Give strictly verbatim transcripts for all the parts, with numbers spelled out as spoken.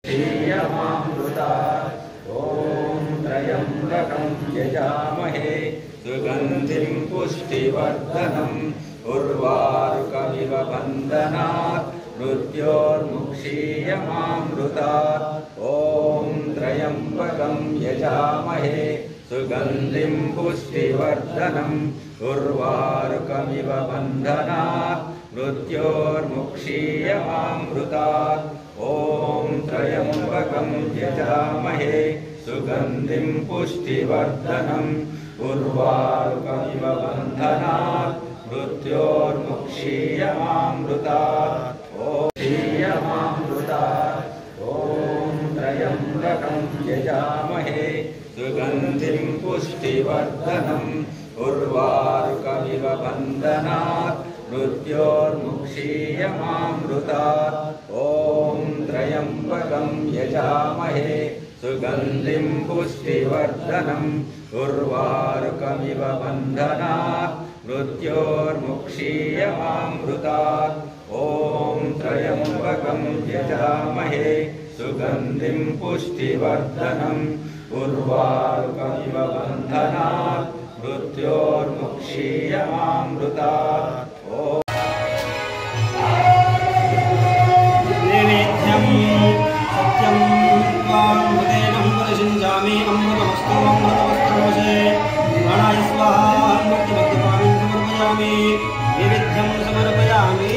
ॐ त्र्यम्बकं यजामहे सुगन्धिं पुष्टिवर्धनम् उर्वारुकमिव बन्धनात् मृत्योर्मुक्षीयमामृतात्। ॐ त्र्यम्बकं यजामहे सुगन्धिं पुष्टिवर्धनम् उर्वारुकमिव बन्धनात् मृत्योर्मुक्षीयमामृतात्। ॐ त्र्यम्बकं यजामहे सुगन्धिं पुष्टिवर्धनम् उर्वारुकमिव बन्धनात् मृत्योर्मुक्षीयमामृतात्। ॐ त्र्यम्बकं यजामहे सुगन्धिं पुष्टिवर्धनम् उर्वारुकमिव बन्धनात् मृत्योर्मुक्षीयमामृतात्। ॐ त्र्यम्बकं यजामहे सुगन्धिं पुष्टिवर्धनम् उर्वारुकमिव बन्धनात् मृत्योर्मुक्षीयमामृतात्। ॐ त्र्यम्बकं यजामहे सुगन्धिं पुष्टिवर्धनम् उर्वारुकमिव बन्धनात् मृत्योर्मुक्षीयमामृतात्। नैवेद्यं सत्यं त्वां हृदयं परिषिञ्चामि अमृतमस्तु अमृतमस्तुषे प्राणाय स्वाहा मुक्तिमद्यपानं समर्पयामि नैवेद्यं समर्पयामि।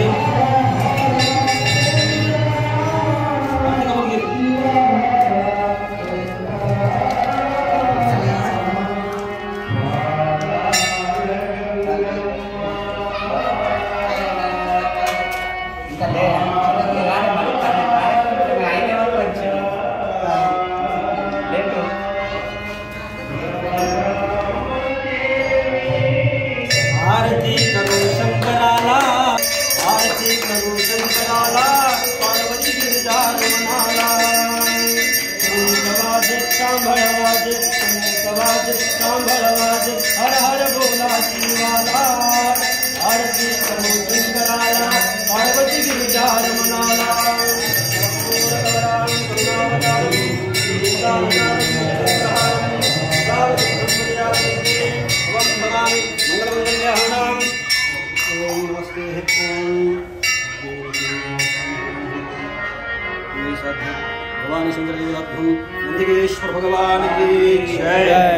आरती करो शंकराला, आरती करो शंकराला, पार्वती गिरिधार मनाला। शंकराज सांभळवाज, शंकराज सांभळवाज, हर हर बोला शिवाला। आरती करो शंकराला, पार्वती गिरिधार मनाला। भगवान शंकर नंदिकेश्वर भगवान की जय।